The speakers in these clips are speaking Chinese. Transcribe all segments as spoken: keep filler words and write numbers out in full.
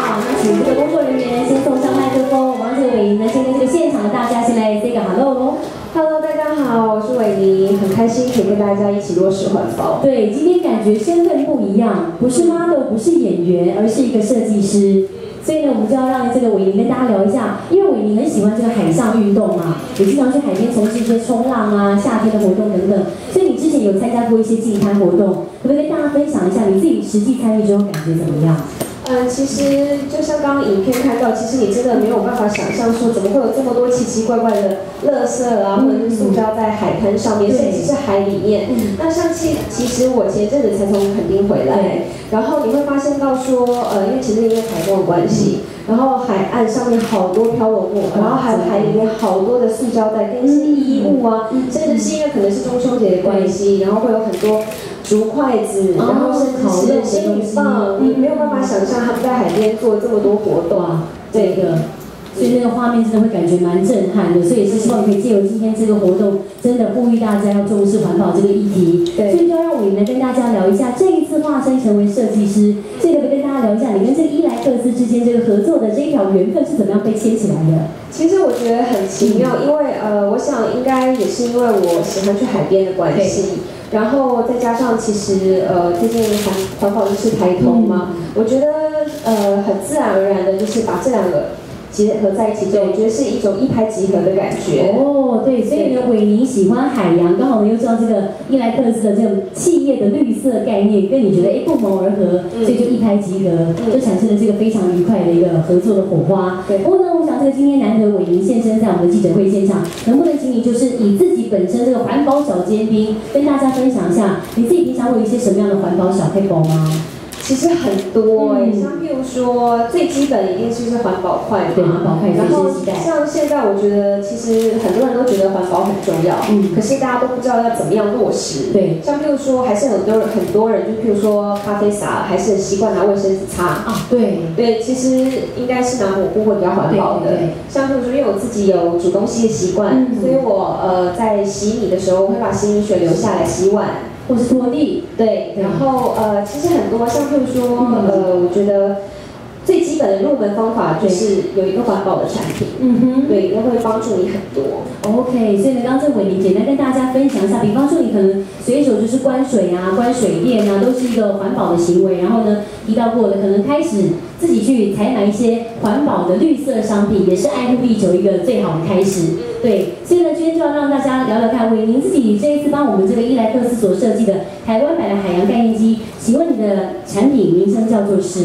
好，那请这个工作人员先送上麦克风，我们让这个伟宁呢先跟这个现场的大家先来 say 个 hello 喽。 Hello， 大家好，我是伟宁，很开心可以跟大家一起落实环保。 对，今天感觉身份不一样，不是 model， 不是演员，而是一个设计师。所以呢，我们就要让这个伟宁跟大家聊一下，因为伟宁很喜欢这个海上运动嘛，也经常去海边从事一些冲浪啊、夏天的活动等等。所以你之前有参加过一些净滩活动，可不可以跟大家分享一下你自己实际参与之后感觉怎么样？ 嗯，其实就像刚刚影片看到，其实你真的没有办法想象说怎么会有这么多奇奇怪怪的垃圾啊，或者是塑胶在海滩上面，甚至是海里面。嗯、那像其其实我前阵子才从垦丁回来，然后你会发现到说，呃，因为其实因为台风的关系，然后海岸上面好多漂流木，然后还有海里面好多的塑胶袋跟一些衣物啊，甚至是因为可能是中秋节的关系，然后会有很多竹筷子，然后甚至是仙女棒，你没有办法想象他们在海边做这么多活动。 对的。所以那个画面真的会感觉蛮震撼的，所以也是希望可以借由今天这个活动，真的呼吁大家要重视环保这个议题。对，所以就要让我们跟大家聊一下，这一次化身成为设计师，所以可不可以跟大家聊一下，你跟这个伊莱克斯之间这个合作的这一条缘分是怎么样被牵起来的？ 其实我觉得很奇妙，因为呃，我想应该也是因为我喜欢去海边的关系。然后再加上，其实呃，最近环环保意识抬头嘛，嗯、我觉得呃很自然而然的，就是把这两个结合在一起之后，我觉得是一种一拍即合的感觉。 哦，对，所以呢，伟宁喜欢海洋，刚好呢又知道这个伊莱克斯的这种企业的绿色概念，跟你觉得哎不谋而合，嗯、所以就一拍即合，嗯、就产生了这个非常愉快的一个合作的火花。对，不过呢，我想这个今天难得伟宁现身在我们的记者会现场，能不能请你就是以自己本身这个环保小尖兵，跟大家分享一下，你自己平常会有一些什么样的环保小撇步吗？ 其实很多哎、欸，嗯、像譬如说最基本一定就是环保筷嘛， 对，环保筷。 然后像现在我觉得其实很多人都觉得环保很重要，嗯，可是大家都不知道要怎么样落实。对，像譬如说还是很多人很多人就譬如说咖啡洒还是很习惯拿卫生纸擦啊，对对，其实应该是拿抹布会比较环保的。对，像譬如说因为我自己有煮东西的习惯，嗯、所以我呃在洗米的时候我会把洗米水留下来洗碗。 或是拖地， 对，然后呃，其实很多像譬如说，呃，我觉得最基本的入门方法就是有一个环保的产品，嗯哼，对，那会帮助你很多。 OK， 所以呢，刚刚这伟宁简单跟大家分享一下，比方说你可能随手就是关水啊、关水电啊，都是一个环保的行为。然后呢，提到过的，可能开始自己去采买一些环保的绿色商品，也是爱护地球一个最好的开始。对，所以呢，今天就要让大家聊聊看，伟宁自己这一次帮我们这个伊莱克斯所设计的台湾版的海洋概念机，请问你的产品名称叫做是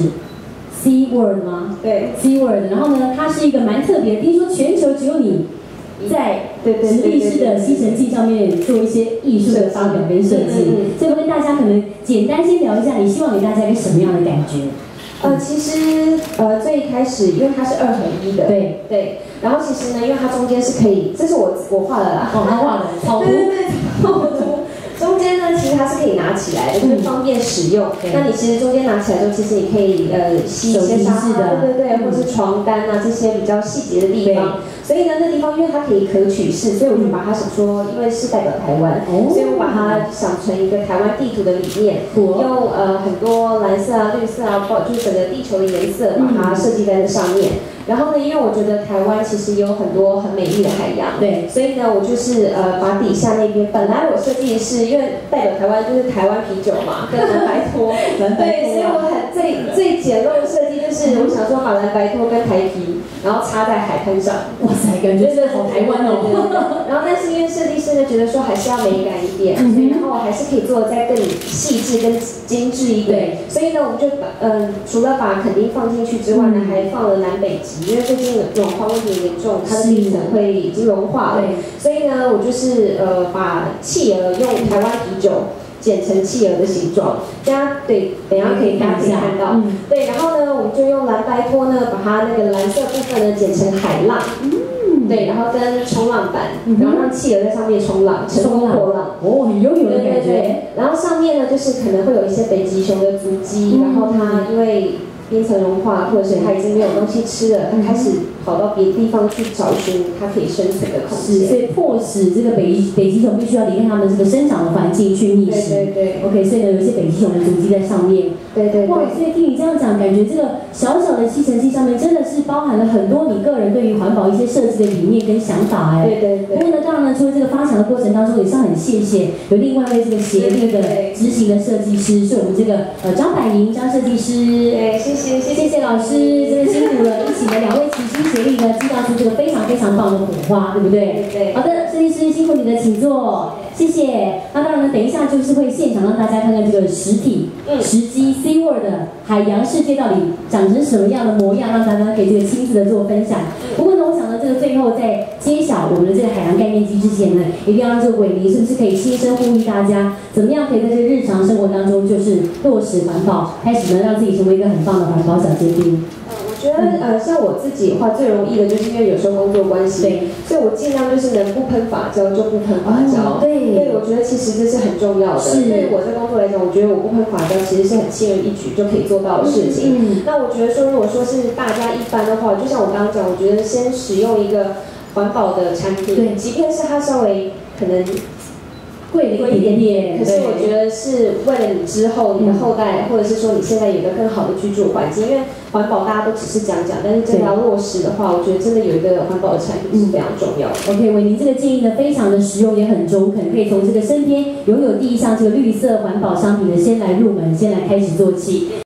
Sea World 吗？ 对 ，Sea World。然后呢，它是一个蛮特别的，听说全球只有你在直立式的吸尘器上面做一些艺术的发表跟设计。所以我跟大家可能简单先聊一下，你希望给大家一个什么样的感觉？ 呃，其实呃最开始因为它是二合一的， 对对，然后其实呢，因为它中间是可以，这是我我画的啦， 哦，他画的草图， 对对对，草图。中间呢，其实它是可以拿起来的，就是方便使用。嗯、那你其实中间拿起来之后，其实你可以呃吸一些沙发，对对对，嗯、或是床单啊这些比较细节的地方。所以呢，那地方因为它可以可取式，所以我就把它想说，因为是代表台湾，哦、所以我把它想成一个台湾地图的理念，哦、用呃很多蓝色啊、绿色啊，包就是整个地球的颜色，把它设计在这上面。嗯然后呢，因为我觉得台湾其实有很多很美丽的海洋，对，所以呢，我就是呃把底下那边本来我设计的是因为代表台湾就是台湾啤酒嘛，跟蓝白拖，对，所以我很最最简陋的设计就是我想说把蓝白拖跟台啤，然后插在海滩上， 哇塞，感觉真的好台湾哦。 然后但是因为设计师呢觉得说还是要美感一点，所以然后还是可以做的再更细致跟精致一点，所以呢我们就把嗯、呃、除了把垦丁放进去之外呢，还放了南北极。因为最近暖化问题严重，它的地层会已经融化了，所以呢，我就是呃把企鹅用台湾啤酒剪成企鹅的形状，大家对，等一下可以大家可以看到，嗯、对，然后呢，我们就用蓝白拖呢，把它那个蓝色部分呢剪成海浪，嗯、对，然后跟冲浪板，嗯、然后让企鹅在上面冲浪，乘风破浪， 哦，很悠游的感觉。 对对对，然后上面呢就是可能会有一些北极熊的足迹，嗯、然后它因为冰层融化，或者是它已经没有东西吃了，它开始跑到别的地方去找寻它可以生存的空间。 是，所以迫使这个北北极熊必须要离开它们这个生长的环境去觅食。 对对对。 OK， 所以呢，有一些北极熊的足迹在上面。 对对对。 哇，所以听你这样讲，感觉这个小小的吸尘器上面真的是包含了很多你个人对于环保一些设计的理念跟想法哎。 对对对。 不过呢，当然呢，除了这个发想的过程当中，也是很谢谢有另外一位这个协力的执行的设计师，是我们这个呃张百莹张设计师。 对，谢谢谢谢谢老师，真的辛苦了，一起的两位齐心协力呢，制造出这个非常非常棒的火花，对不对？ 对。 好的，设计师辛苦你了，请坐，谢谢。那当然呢，等一下就是会现场让大家看看这个实体、嗯、实机 SeaWorld 的海洋世界到底长成什么样的模样，让大家可以这个亲自的做分享。不过呢，我想呢，这个最后在揭晓我们的这个海洋概念机之前呢，一定要让这个伟宁是不是可以亲身呼吁大家，怎么样可以在这个日常生活当中就是落实环保，开始呢让自己成为一个很棒的环保小尖兵。 我觉得呃，像我自己的话，最容易的就是因为有时候工作关系，对，所以我尽量就是能不喷发胶就不喷发胶。哦、对，对，我觉得其实这是很重要的。是，对于我这工作来讲，我觉得我不喷发胶其实是很轻而易举就可以做到的事情。嗯、那我觉得说，如果说是大家一般的话，就像我刚刚讲，我觉得先使用一个环保的产品，对，即便是它稍微可能。贵贵一点点，可是我觉得是为了你之后你的后代，或者是说你现在有一个更好的居住环境，因为环保大家都只是讲讲，但是真的要落实的话，我觉得真的有一个环保的产品是非常重要的。 OK， 伟宁这个建议呢非常的实用，也很中肯，可以从这个身边拥有第一项这个绿色环保商品的先来入门，先来开始做起。